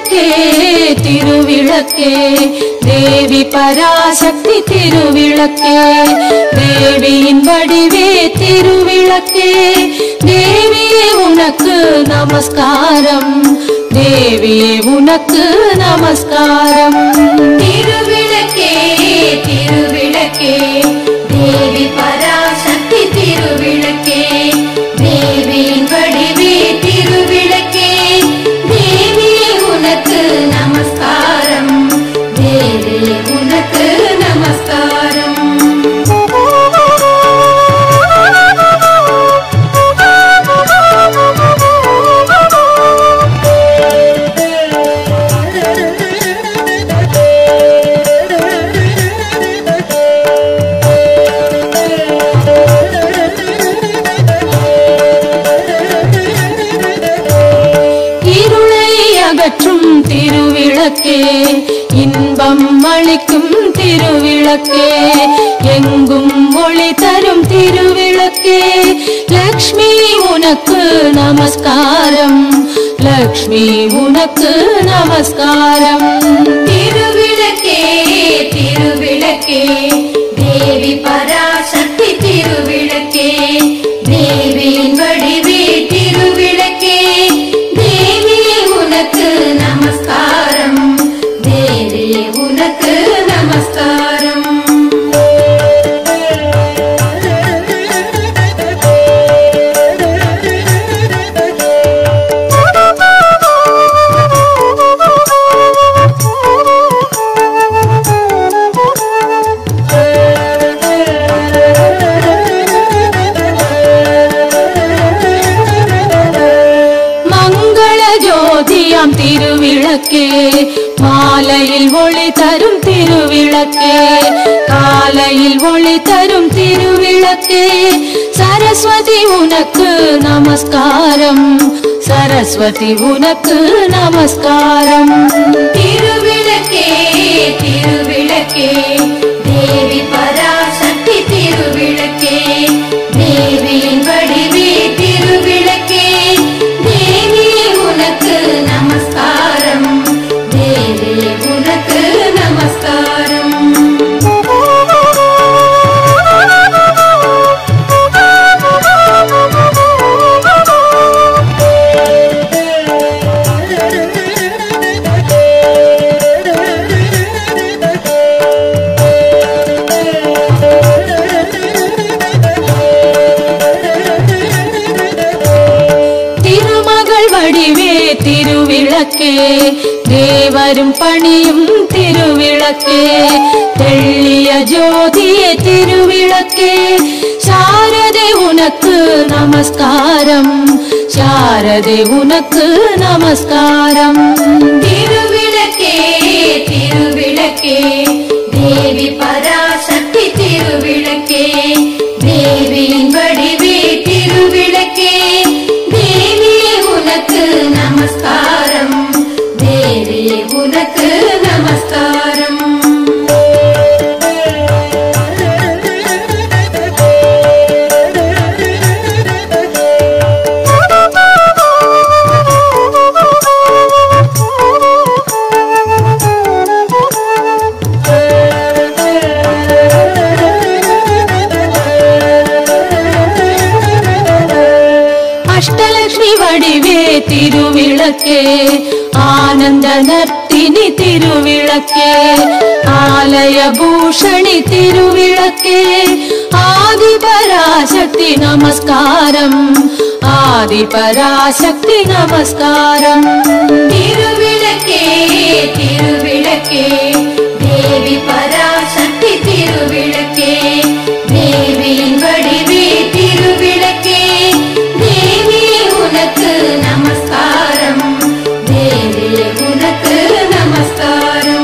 திருவிளக்கே திருவிளக்கே தேவி பராசக்தி திருவிளக்கே தேவியின் வடிவே திருவிளக்கே தேவியே உனக்கு நமஸ்காரம் தேவியே உனக்கு நமஸ்காரம் திருவிளக்கே திருவிளக்கே தேவி பராசக்தி திருவிளக்கே தேவியின் வடிவே திருவிளக்கே தேவியே உனக்கு நமஸ்காரம் தேவியே உனக்கு நமஸ்காரம் திருவிளக்கே இன்பம் அளிக்கும் திருவிளக்கே எங்கும் ஒளி தரும் திருவிளக்கே லக்ஷ்மி உனக்கு நமஸ்காரம் லக்ஷ்மி உனக்கு நமஸ்காரம் திருவிளக்கே திருவிளக்கே தேவி பராசக்தி திருவிளக்கே தேவியின் வடிவே திருவிளக்கே தேவியே உனக்கு நமஸ்காரம் தேவியே உனக்கு நமஸ்காரம் திருவிளக்கே மாலையில் ஒளி தரும் திருவிளக்கே காலையில் ஒளி தரும் திருவிளக்கே சரஸ்வதி உனக்கு நமஸ்காரம் சரஸ்வதி உனக்கு நமஸ்காரம் திருவிளக்கே திருவிளக்கே தேவி பராசக்தி திருவிளக்கே தேவியின் வடிவே திருவிளக்கே தேவியே உனக்கு நமஸ்காரம் தேவியே உனக்கு நமஸ்காரம் திருவிளக்கே தேவரும் பணியும் திருவிளக்கே தெள்ளிய ஜோதியே திருவிளக்கே சாரதே உனக்கு நமஸ்காரம் சாரதே உனக்கு நமஸ்காரம் திருவிளக்கே திருவிளக்கே தேவி பராசக்தி திருவிளக்கே தேவியின் வடிவே திருவிளக்கே தேவியே உனக்கு நமஸ்காரம் தேவியே உனக்கு நமஸ்காரம் வடிவே திருவிளக்கே ஆனந்த நர்த்தினி திருவிளக்கே ஆலய பூஷணி திருவிளக்கே ஆதி பராசக்தி நமஸ்காரம் ஆதி பராசக்தி நமஸ்காரம் திருவிளக்கே திருவிளக்கே தேவி பராசக்தி திருவிளக்கே தேவியின் வடிவே திருவிளக்கே தேவியே உனக்கு நமஸ்காரம் தேவியே உனக்கு நமஸ்காரம்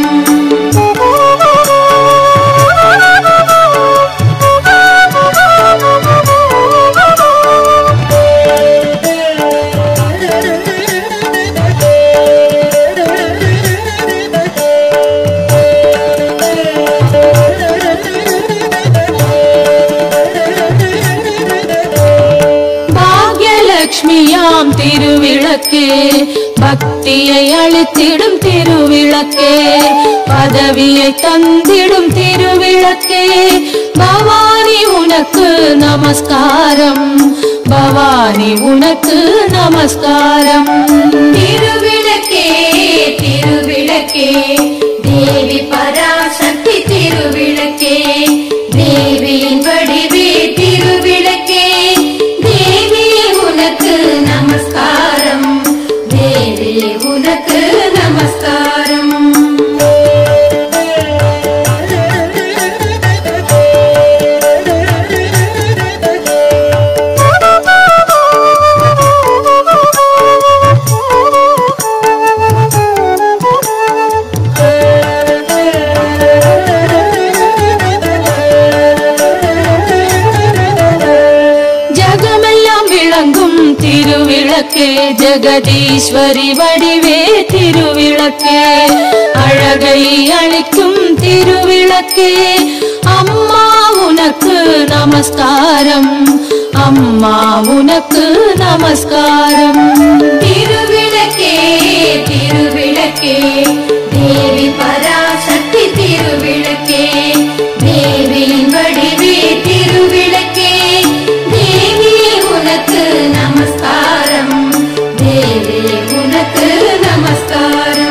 திருவிளக்கே பக்தியை அளித்திடும் திருவிளக்கே பதவியை தந்திடும் திருவிளக்கே பவானி உனக்கு நமஸ்காரம் பவானி உனக்கு நமஸ்காரம் திருவிளக்கே திருவிளக்கே தேவி பராசக்தி திருவிளக்கே தேவியின் வடிவே திருவிளக்கே தேவி உனக்கு நமஸ்காரம் தேவி உனக்கு நமஸ்காரம் திருவிளக்கே ஜெகதீஸ்வரி வடிவே திருவிளக்கே அழகை அளிக்கும் திருவிளக்கே அம்மா உனக்கு நமஸ்காரம் அம்மா உனக்கு நமஸ்காரம் திருவிளக்கே திருவிளக்கே தேவி பராசக்தி திருவிளக்கே தேவியின் வடிவே திருவிளக்கே தேவி உனக்கு நமஸ்காரம் தேவி உனக்கு நமஸ்காரம்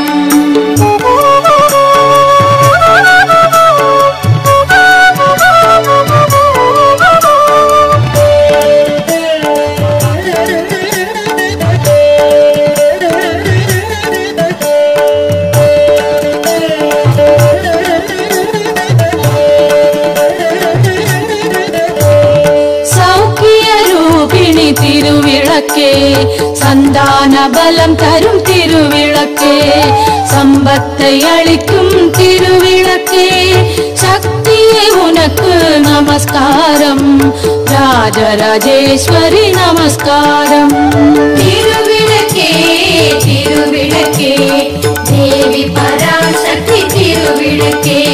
திருவிளக்கே சந்தான பலம் தரும் திருவிளக்கே சம்பத்தை அளிக்கும் திருவிளக்கே சக்தியே உனக்கு நமஸ்காரம் ராஜராஜேஸ்வரி நமஸ்காரம் திருவிளக்கே திருவிளக்கே தேவி பராசக்தி திருவிளக்கே